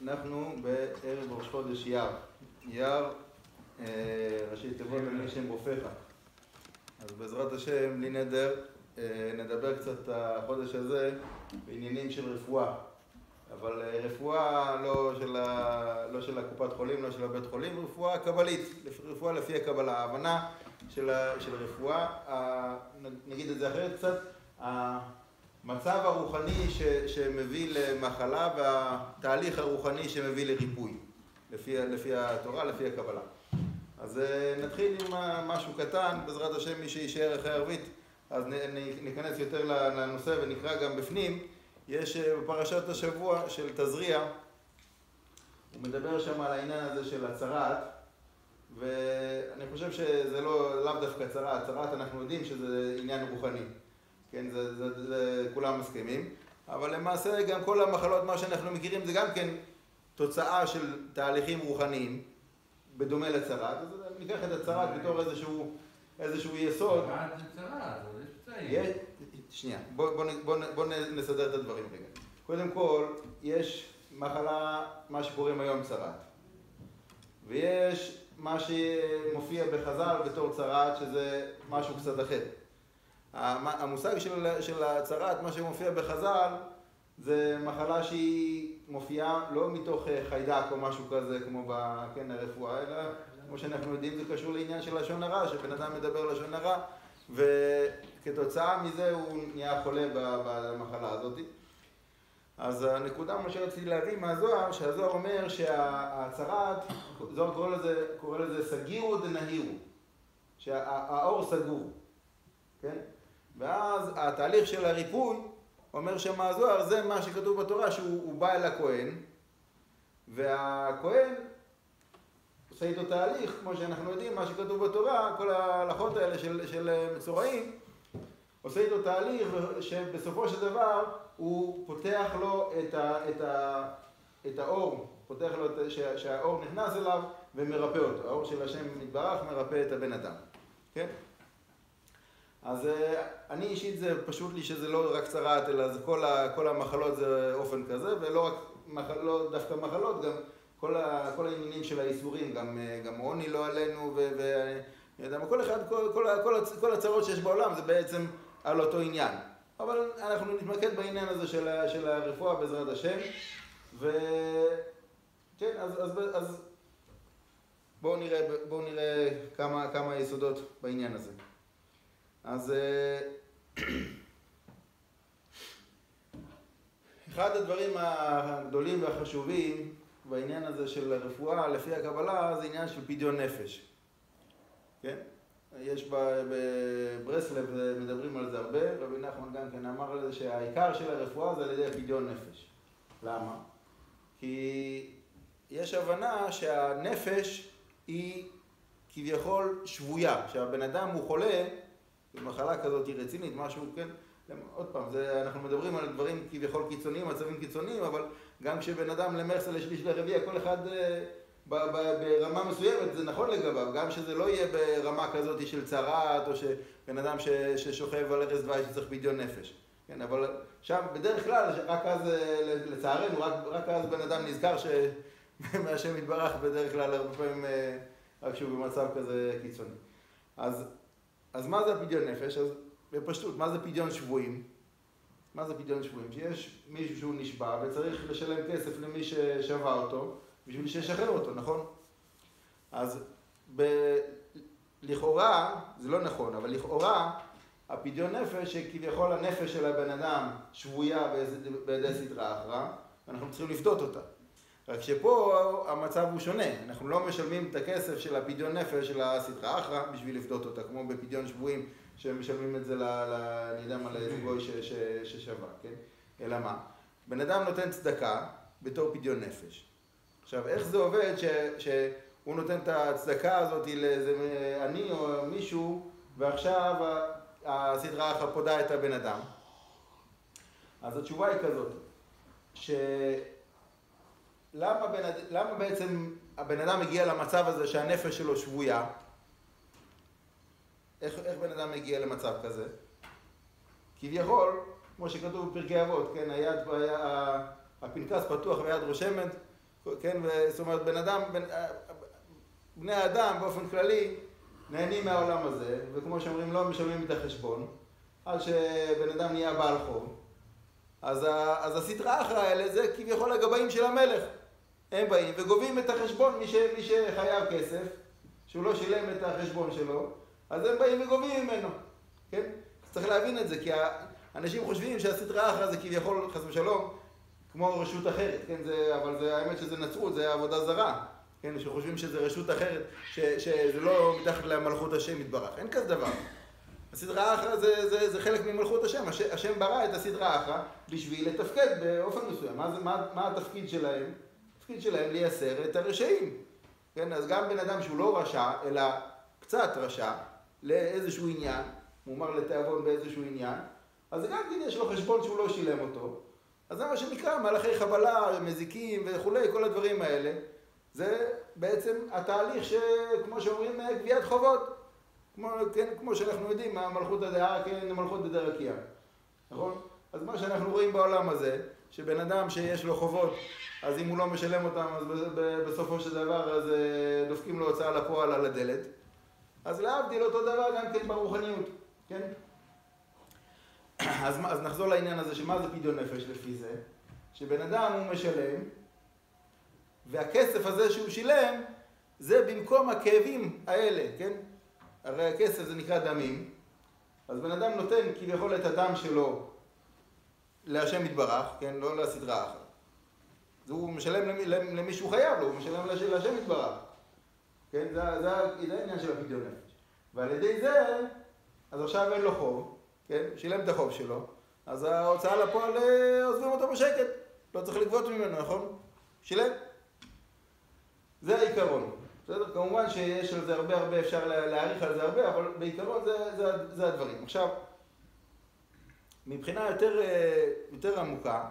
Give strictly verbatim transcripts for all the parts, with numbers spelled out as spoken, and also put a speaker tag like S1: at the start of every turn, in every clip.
S1: אנחנו בערב ראש חודש אייר. אייר, ראשי תיבות למי שם רופאך. אז בעזרת השם, בלי נדר, נדבר קצת החודש הזה בעניינים של רפואה. אבל רפואה לא של, ה... לא של הקופת חולים, לא של הבית חולים, רפואה קבלית, רפואה לפי הקבלה. ההבנה של, ה... של רפואה, ה... נגיד את זה אחרת קצת, המצב הרוחני ש... שמביא למחלה והתהליך הרוחני שמביא לריפוי, לפי, לפי התורה, לפי הקבלה. אז נתחיל עם משהו קטן, בעזרת השם מי שישאר אחרי ערבית, אז ניכנס יותר לנושא ונקרא גם בפנים. יש בפרשת השבוע של תזריע, הוא מדבר שם על העניין הזה של הצרעת, ואני חושב שזה לא, לאו דווקא צרעת, צרעת אנחנו יודעים שזה עניין רוחני, כן, זה, זה, זה כולם מסכימים, אבל למעשה גם כל המחלות, מה שאנחנו מכירים, זה גם כן תוצאה של תהליכים רוחניים, בדומה לצרעת, אז ניקח את הצרעת בתור איזשהו, איזשהו יסוד.
S2: צרעת זה צרעת, אבל יש פצעים.
S1: שנייה, בוא, בוא, בוא, בוא נסדר את הדברים רגע. קודם כל, יש מחלה, מה שקוראים היום צרעת. ויש מה שמופיע בחז"ל בתור צרעת, שזה משהו קצת אחר. המושג של, של הצרעת, מה שמופיע בחז"ל, זה מחלה שהיא מופיעה לא מתוך חיידק או משהו כזה, כמו בכן הרפואה, אלא כמו שאנחנו יודעים, זה קשור לעניין של לשון הרע, שבן אדם מדבר לשון הרע, וכתוצאה מזה הוא נהיה חולה במחלה הזאת. אז הנקודה, מה שרציתי להביא מהזוהר, שהזוהר אומר שהצרעת, זוהר קורא לזה, קורא לזה סגירו דנהירו, שהאור סגור, כן? ואז התהליך של הריפוי, אומר שמהזוהר, זה מה שכתוב בתורה, שהוא בא אל הכהן, והכהן עושה איתו תהליך, כמו שאנחנו יודעים, מה שכתוב בתורה, כל ההלכות האלה של, של מצורעים, עושה איתו תהליך שבסופו של דבר הוא פותח לו את, ה, את, ה, את האור, פותח לו את, שה, שהאור נכנס אליו ומרפא אותו. האור של השם מתברך מרפא את הבן אדם. כן? אז אני אישית זה פשוט לי שזה לא רק צרעת, אלא זה כל, ה, כל המחלות זה אופן כזה, ולא רק מחלות, דווקא מחלות, גם כל, ה, כל העניינים של האיסורים, גם, גם עוני לא עלינו, ו, ו, כל אחד, כל, כל, כל, כל הצרות שיש בעולם זה בעצם על אותו עניין. אבל אנחנו נתמקד בעניין הזה של, של הרפואה בעזרת השם, וכן, אז, אז, אז בואו נראה, בואו נראה כמה, כמה יסודות בעניין הזה. אז אחד הדברים הגדולים והחשובים בעניין הזה של הרפואה לפי הקבלה זה עניין של פדיון נפש. כן? יש בברסלב, מדברים על זה הרבה, רבי נחמן גם כן אמר על זה שהעיקר של הרפואה זה על ידי פדיון נפש. למה? כי יש הבנה שהנפש היא כביכול שבויה, שהבן אדם הוא חולה, במחלה כזאת היא רצינית, משהו, כן? עוד פעם, זה, אנחנו מדברים על דברים כביכול קיצוניים, מצבים קיצוניים, אבל גם כשבן אדם למרס לשליש לרביע, כל אחד ב, ב, ברמה מסוימת, זה נכון לגביו, גם שזה לא יהיה ברמה כזאת של צרעת, או שבן אדם ש, ששוכב על ערש דווי שצריך פדיון נפש. כן, אבל שם בדרך כלל, רק אז, לצערנו, רק, רק אז בן אדם נזכר שמהשם יתברך בדרך כלל הרבה פעמים רק שהוא במצב כזה קיצוני. אז אז מה זה הפדיון נפש? אז בפשטות, מה זה פדיון שבויים? מה זה פדיון שבויים? שיש מישהו שהוא נשבע וצריך לשלם כסף למי ששבע אותו בשביל שישחרר אותו, נכון? אז ב... לכאורה, זה לא נכון, אבל לכאורה הפדיון נפש שכביכול הנפש של הבן אדם שבויה בידי סטרא אחרא, ואנחנו צריכים לפדות אותה. רק שפה המצב הוא שונה, אנחנו לא משלמים את הכסף של הפדיון נפש של הסטרא אחרא בשביל לפדות אותה, כמו בפדיון שבויים שמשלמים את זה, ל, ל, אני יודע מה, לזוגוי ששווה, כן? אלא מה? בן אדם נותן צדקה בתור פדיון נפש. עכשיו, איך זה עובד ש, שהוא נותן את הצדקה הזאת לאיזה אני או מישהו, ועכשיו הסטרא אחרא פודה את הבן אדם? אז התשובה היא כזאת, ש... למה, בן, למה בעצם הבן אדם מגיע למצב הזה שהנפש שלו שבויה? איך, איך בן אדם מגיע למצב כזה? כביכול, כמו שכתוב בפרקי אבות, כן, היד, הפנקס פתוח ויד רושמת, כן, זאת אומרת, בן אדם, בן, בני האדם באופן כללי נהנים מהעולם הזה, וכמו שאומרים, לא משלמים את החשבון, עד שבן אדם נהיה בעל חוב. אז, ה, אז הסטרא אחרא האלה זה כביכול הגבאים של המלך. הם באים וגובים את החשבון, מי, ש, מי שחייב כסף, שהוא לא שילם את החשבון שלו, אז הם באים וגובים ממנו, כן? צריך להבין את זה, כי האנשים חושבים שהסטרא אחרא זה כביכול, חס ושלום, כמו רשות אחרת, כן? זה, אבל זה, האמת שזה נצרות, זה עבודה זרה, כן? שחושבים שזה רשות אחרת, ש, שזה לא מתחת למלכות השם יתברך. אין כזה דבר. הסטרא אחרא זה, זה, זה חלק ממלכות השם. הש, השם ברא את הסטרא אחרא בשביל לתפקד באופן מסוים. מה, זה, מה, מה התפקיד שלהם? התפקיד שלהם לייסר את הרשעים. כן? אז גם בן אדם שהוא לא רשע, אלא קצת רשע, לאיזשהו עניין, מומר לתיאבון באיזשהו עניין, אז גם כן יש לו חשבון שהוא לא שילם אותו. אז זה מה שנקרא מהלכי חבלה, מזיקים וכולי, כל הדברים האלה. זה בעצם התהליך שכמו שאומרים, גביית חובות. כמו, כן, כמו שאנחנו יודעים, המלכות הדעה, כן, המלכות דדרקיה. נכון? אז מה שאנחנו רואים בעולם הזה, שבן אדם שיש לו חובות, אז אם הוא לא משלם אותם, אז בסופו של דבר, אז דופקים לו הוצאה לפועל על הדלת. אז להבדיל אותו דבר גם כן ברוחניות, כן? אז, אז נחזור לעניין הזה, שמה זה פדיון נפש לפי זה? שבן אדם הוא משלם, והכסף הזה שהוא שילם, זה במקום הכאבים האלה, כן? הרי הכסף זה נקרא דמים, אז בן אדם נותן כביכול את הדם שלו להשם יתברך, כן? לא לסטרא אחרא. אז הוא משלם למי שהוא חייב לו, הוא משלם להשם יתברך. כן? זה, זה, זה העניין של הפדיון נפש. ועל ידי זה, אז עכשיו אין לו חוב, כן? שילם את החוב שלו, אז ההוצאה לפועל עוזבים אותו בשקט. לא צריך לגבות ממנו, נכון? שילם. זה העיקרון. בסדר? כמובן שיש על זה הרבה הרבה, אפשר להעריך על זה הרבה, אבל בעיקרון זה, זה, זה הדברים. עכשיו, מבחינה יותר, יותר עמוקה,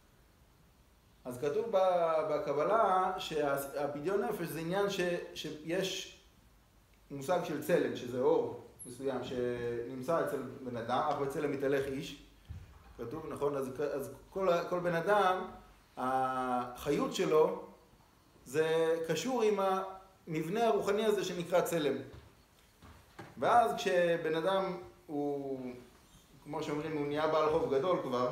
S1: אז כתוב בקבלה שהפדיון נפש זה עניין ש, שיש מושג של צלם, שזה אור מסוים שנמצא אצל בן אדם, אך בצלם מתהלך איש. כתוב, נכון? אז, אז כל, כל בן אדם, החיות שלו זה קשור עם המבנה הרוחני הזה שנקרא צלם. ואז כשבן אדם הוא, כמו שאומרים, הוא נהיה בעל חוב גדול כבר,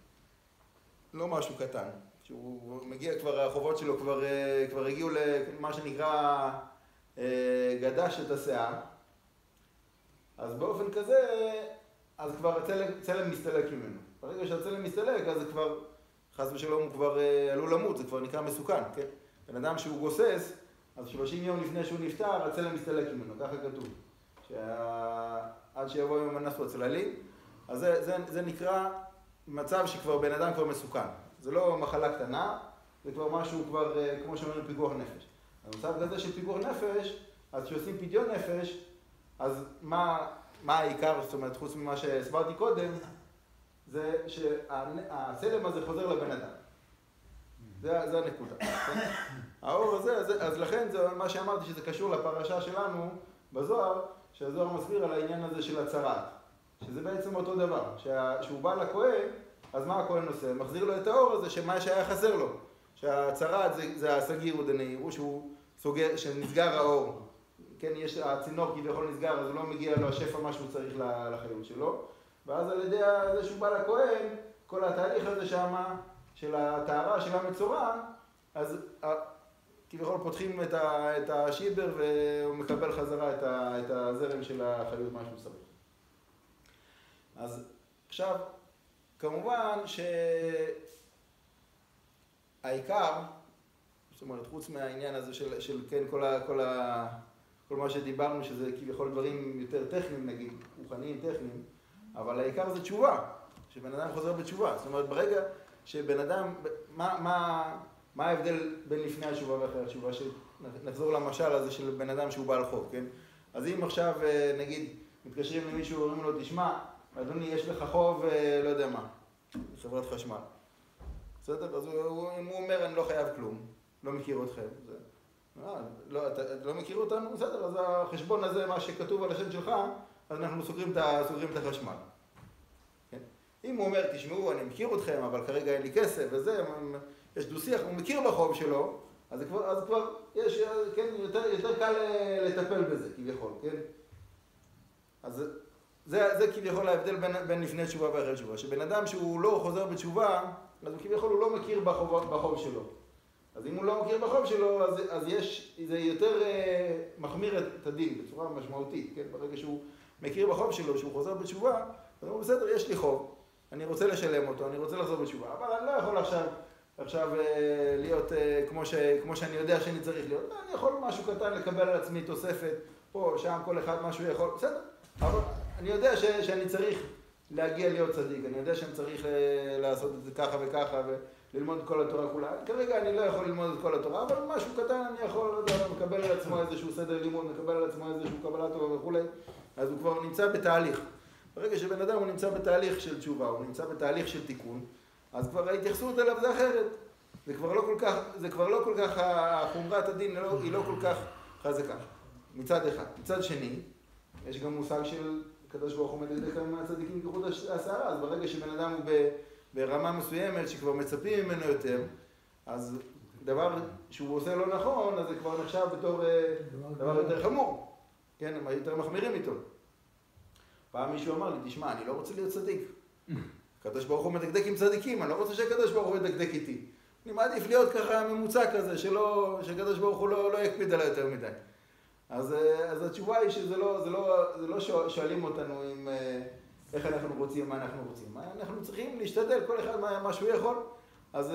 S1: לא משהו קטן. כשהוא מגיע כבר, החובות שלו כבר, כבר הגיעו למה שנקרא גדש את השיער. אז באופן כזה, אז כבר הצלם, צלם מסתלק ממנו. ברגע שהצלם מסתלק, אז זה כבר, חס ושלום, הוא כבר עלול למות, זה כבר נקרא מסוכן, כן? בן אדם שהוא גוסס, אז שלושים יום לפני שהוא נפטר, הצלם מסתלק ממנו, ככה כתוב. שעד שיבוא יום הנסו הצללים, אז זה, זה, זה נקרא מצב שכבר בן אדם כבר מסוכן. זה לא מחלה קטנה, זה כבר משהו כבר, כמו שאומרים, פיקוח נפש. במצב כזה של פיקוח נפש, אז כשעושים פדיון נפש, אז מה, מה העיקר, זאת אומרת, חוץ ממה שהסברתי קודם, זה שהצלם הזה חוזר לבן אדם. זה, זה הנקודה. האור הזה, אז, אז לכן זה מה שאמרתי שזה קשור לפרשה שלנו בזוהר, שהזוהר מסביר על העניין הזה של הצרת. שזה בעצם אותו דבר, שה, שהוא בא לכהן, אז מה הכהן עושה? מחזיר לו את האור הזה, שמה שהיה חסר לו. שהצרת זה, זה הסגיר ודנאיר, הוא שהוא סוגר, שנסגר האור. כן, יש, הצינור כביכול נסגר, אז הוא לא מגיע לו השפע מה שהוא צריך לחיות שלו. ואז על ידי זה שהוא בא לכהן, כל התהליך הזה שמה, של הטהרה, של המצורע, אז כביכול פותחים את, ה, את השיבר והוא מקבל חזרה את, ה, את הזרם של החיות, מה שהוא צריך. אז עכשיו, כמובן שהעיקר, זאת אומרת, חוץ מהעניין הזה של, של כן, כל, ה, כל, ה, כל מה שדיברנו, שזה כביכול דברים יותר טכניים, נגיד, רוחניים טכניים, אבל העיקר זה תשובה, שבן אדם חוזר בתשובה. זאת אומרת, ברגע שבן אדם, מה, מה, מה ההבדל בין לפני התשובה ואחרי התשובה? שנחזור למשל הזה של בן אדם שהוא בעל חוב, כן? אז אם עכשיו, נגיד, מתקשרים למישהו ואומרים לו, תשמע, אדוני, יש לך חוב, לא יודע מה, חברת חשמל. בסדר? אז הוא, אם הוא אומר, אני לא חייב כלום, לא מכיר אתכם. זה, אה, לא, אתה לא מכיר אותנו? בסדר, אז החשבון הזה, מה שכתוב על השם שלך, אז אנחנו סוגרים את, סוגרים את החשמל. כן? אם הוא אומר, תשמעו, אני מכיר אתכם, אבל כרגע אין לי כסף וזה, יש דו שיח, הוא מכיר בחוב שלו, אז כבר, אז כבר יש, כן, יותר, יותר קל לטפל בזה, כביכול, כן? אז זה, זה כביכול ההבדל בין, בין לפני תשובה ואחרי תשובה. שבן אדם שהוא לא חוזר בתשובה, אז כביכול הוא לא מכיר בחוב, בחוב שלו. אז אם הוא לא מכיר בחוב שלו, אז, אז יש, זה יותר אה, מחמיר את הדין בצורה משמעותית, כן? ברגע שהוא מכיר בחוב שלו, שהוא חוזר בתשובה, אז הוא אומר, בסדר, יש לי חוב, אני רוצה לשלם אותו, אני רוצה לחזור בתשובה, אבל אני לא יכול עכשיו, עכשיו אה, להיות אה, כמו, ש, כמו שאני יודע שאני צריך להיות. אני יכול משהו קטן לקבל על עצמי תוספת, פה, שם, כל אחד משהו יכול, בסדר. אבל אני יודע ש, שאני צריך להגיע להיות צדיק, אני יודע שאני צריך אה, לעשות את זה ככה וככה, ו... ללמוד את כל התורה כולה. כרגע אני לא יכול ללמוד את כל התורה, אבל משהו קטן אני יכול, לא יודע, מקבל על עצמו איזשהו סדר לימוד, מקבל על עצמו איזשהו קבלה טובה וכו'. אז הוא כבר נמצא בתהליך. ברגע שבן אדם הוא נמצא בתהליך של תשובה, הוא נמצא בתהליך של תיקון, אז כבר ההתייחסות אליו זה אחרת. זה כבר לא כל כך, זה כבר לא כל כך, חומרת הדין היא לא כל כך חזקה. מצד אחד. מצד שני, יש גם מושג של הקדוש ברוך הוא מדקדק מהצדיקים כחוט השערה, אז ברגע שבן אדם הוא ב... ברמה מסוימת שכבר מצפים ממנו יותר, אז דבר שהוא עושה לא נכון, אז זה כבר נחשב בתור דבר יותר חמור. כן, הם יותר מחמירים איתו. פעם מישהו אמר לי, תשמע, אני לא רוצה להיות צדיק. הקדוש ברוך הוא מדקדק עם צדיקים, אני לא רוצה שהקדוש ברוך הוא ידקדק איתי. אני מעדיף להיות ככה ממוצע כזה, שלא, שהקדוש ברוך הוא לא, לא יקפיד עליי יותר מדי. אז, אז התשובה היא שזה לא, זה לא, זה לא שואלים אותנו אם... איך אנחנו רוצים, מה אנחנו רוצים. אנחנו צריכים להשתדל, כל אחד מה, מה שהוא יכול. אז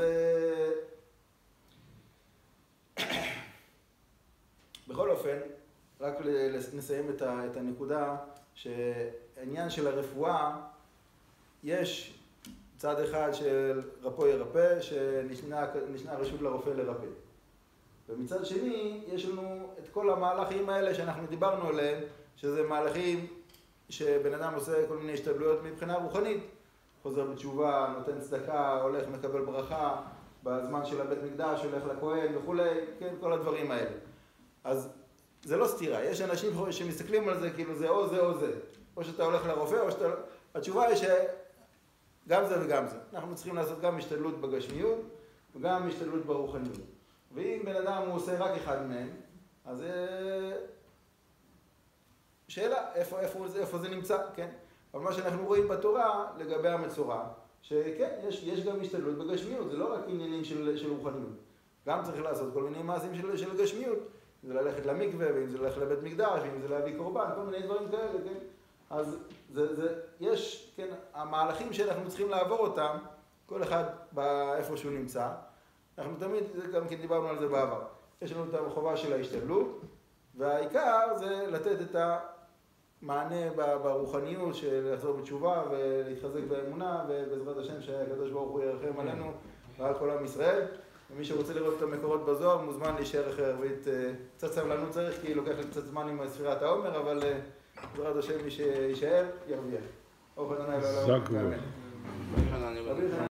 S1: בכל אופן, רק נסיים את, ה, את הנקודה, שהעניין של הרפואה, יש צד אחד של רפוא ירפא, שנשנה רשות לרופא לרפא. ומצד שני, יש לנו את כל המהלכים האלה שאנחנו דיברנו עליהם, שזה מהלכים שבן אדם עושה כל מיני השתדלויות מבחינה רוחנית, חוזר בתשובה, נותן צדקה, הולך מקבל ברכה, בזמן של הבית מקדש, הולך לכהן וכולי, כן, כל הדברים האלה. אז זה לא סתירה, יש אנשים שמסתכלים על זה כאילו זה או זה או זה, או שאתה הולך לרופא או שאתה... התשובה היא שגם זה וגם זה. אנחנו צריכים לעשות גם השתדלות בגשמיות וגם השתדלות ברוחניות. ואם בן אדם הוא עושה רק אחד מהם, אז... שאלה, איפה, איפה, איפה זה נמצא, כן? אבל מה שאנחנו רואים בתורה לגבי המצורע, שכן, יש, יש גם השתדלות בגשמיות, זה לא רק עניינים של, של רוחניות. גם צריך לעשות כל מיני מעשים של, של גשמיות. אם זה ללכת למקווה, ואם זה ללכת לבית מקדש, ואם זה להביא קורבן, כל מיני דברים כאלה, כן? אז זה, זה, יש, כן, המהלכים שאנחנו צריכים לעבור אותם, כל אחד באיפה שהוא נמצא. אנחנו תמיד, גם כן דיברנו על זה בעבר. יש לנו את החובה של ההשתדלות, והעיקר זה לתת את ה... מענה ברוחניות של לחזור בתשובה ולהתחזק באמונה, ובעזרת השם שהקדוש ברוך הוא ירחם עלינו ועל כל עם ישראל. ומי שרוצה לראות את המקורות בזוהר מוזמן להישאר אחרי ערבית. קצת סבלנות צריך כי לוקח לי קצת זמן עם ספירת העומר, אבל בעזרת השם מי שישאר ירוויח. אור חננה אלוהים.